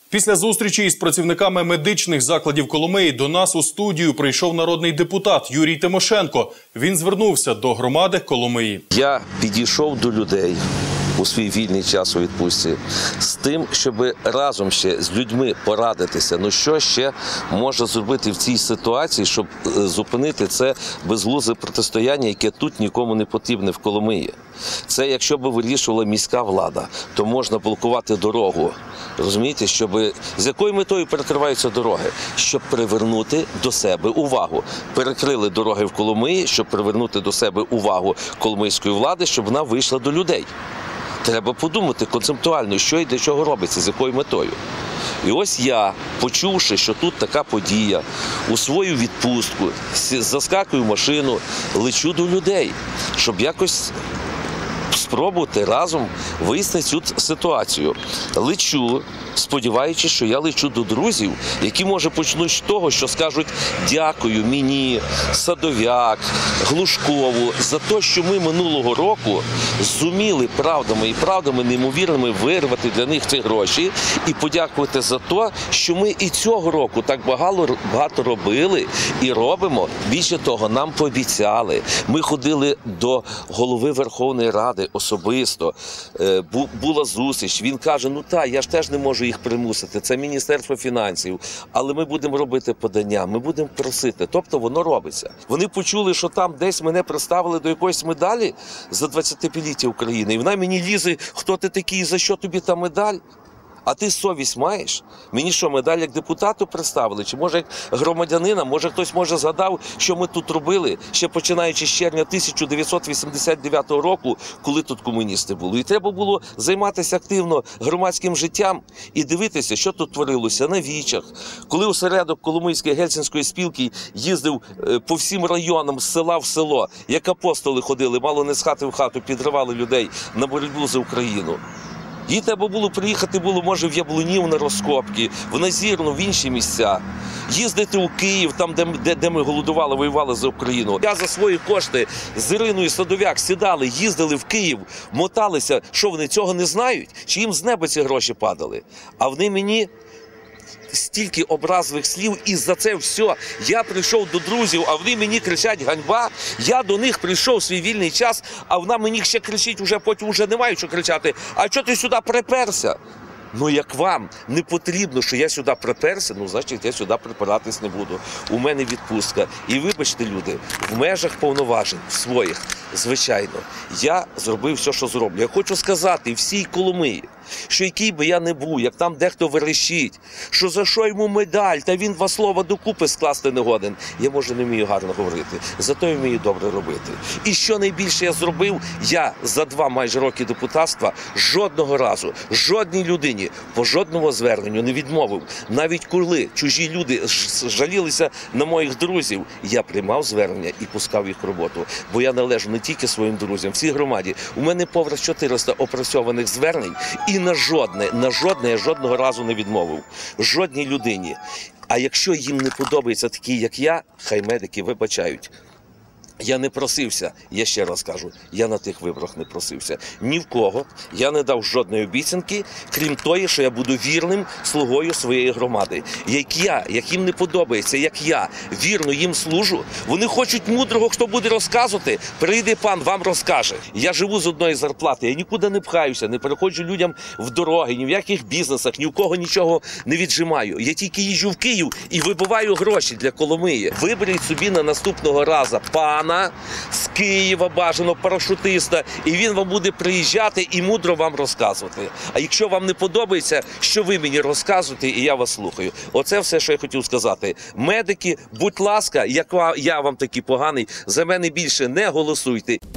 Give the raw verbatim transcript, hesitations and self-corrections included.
Після зустрічі із працівниками медичних закладів Коломиї до нас у студію прийшов народний депутат Юрій Тимошенко. Він звернувся до громади Коломиї. Я підійшов до людей у свій вільний час у відпустці з тим, щоб разом ще з людьми порадитися, ну що ще може зробити в цій ситуації, щоб зупинити це безглузде протистояння, яке тут нікому не потрібне в Коломиї. Це якщо б вирішувала міська влада, то можна блокувати дорогу. Розумієте, щоб з якою метою перекриваються дороги? Щоб привернути до себе увагу. Перекрили дороги в Коломиї, щоб привернути до себе увагу коломийської влади, щоб вона вийшла до людей. Треба подумати концептуально, що і для чого робиться, з якою метою. І ось я, почувши, що тут така подія, у свою відпустку, заскакую в машину, лечу до людей, щоб якось спробувати разом вияснити цю ситуацію. Лечу, сподіваючись, що я лечу до друзів, які, може, почнуть з того, що скажуть дякую мені, Садов'як, Глушкову, за те, що ми минулого року зуміли правдами і правдами неймовірними вирвати для них ці гроші і подякувати за те, що ми і цього року так багато, багато робили і робимо. Більше того, нам пообіцяли. Ми ходили до голови Верховної Ради особисто, була зустріч, він каже, ну так, я ж теж не можу їх примусити, це Міністерство фінансів, але ми будемо робити подання, ми будемо просити, тобто воно робиться. Вони почули, що там десь мене представили до якоїсь медалі за двадцятип'ятиліття України, і вона мені лізе, хто ти такий, за що тобі та медаль? А ти совість маєш? Мені що, медаль як депутату представили? Чи може як громадянина? Може хтось може згадав, що ми тут робили, ще починаючи з червня тисяча дев'ятсот вісімдесят дев'ятого року, коли тут комуністи були. І треба було займатися активно громадським життям і дивитися, що тут творилося на вічах. Коли осередок Коломийської гельсінської спілки їздив по всім районам з села в село, як апостоли ходили, мало не з хати в хату, підривали людей на боротьбу за Україну. Їй треба було приїхати, було, може, в Яблунів на розкопки, в Назірну, в інші місця. Їздити у Київ, там, де, де, де ми голодували, воювали за Україну. Я за свої кошти з Іриною Садов'як сідали, їздили в Київ, моталися. Що, вони цього не знають? Чи їм з неба ці гроші падали? А вони мені стільки образливих слів, і за це все я прийшов до друзів, а вони мені кричать ганьба. Я до них прийшов в свій вільний час, а вона мені ще кричить, уже потім вже немає що кричати. А чого ти сюди приперся? Ну, як вам не потрібно, що я сюди приперся, ну, значить, я сюди припиратись не буду. У мене відпустка. І вибачте, люди, в межах повноважень своїх, звичайно, я зробив все, що зроблю. Я хочу сказати всій Коломиї, що який би я не був, як там дехто верещить, що за що йому медаль, та він два слова докупи скласти не годен. Я, може, не вмію гарно говорити, зато я вмію добре робити. І що найбільше я зробив, я за два майже роки депутатства жодного разу, жодній людині по жодному зверненню не відмовив. Навіть коли чужі люди жалілися на моїх друзів, я приймав звернення і пускав їх в роботу. Бо я належу не тільки своїм друзям, всій громаді. У мене повер чотириста опрацьованих звернень, і на жодне, на жодне я жодного разу не відмовив. Жодній людині. А якщо їм не подобається такі, як я, хай медики вибачають. Я не просився, я ще раз кажу, я на тих виборах не просився. Ні в кого. Я не дав жодної обіцянки, крім тої, що я буду вірним слугою своєї громади. Як я, як їм не подобається, як я вірно їм служу, вони хочуть мудрого, хто буде розказувати, прийде пан, вам розкаже. Я живу з одної зарплати, я нікуди не пхаюся, не переходжу людям в дороги, ні в яких бізнесах, ні в кого нічого не віджимаю. Я тільки їжджу в Київ і вибиваю гроші для Коломиї. Виберіть собі на наступного разу пан з Києва, бажано парашутиста, і він вам буде приїжджати і мудро вам розказувати. А якщо вам не подобається, що ви мені розказуєте, і я вас слухаю. Оце все, що я хотів сказати. Медики, будь ласка, як я вам такий поганий, за мене більше не голосуйте.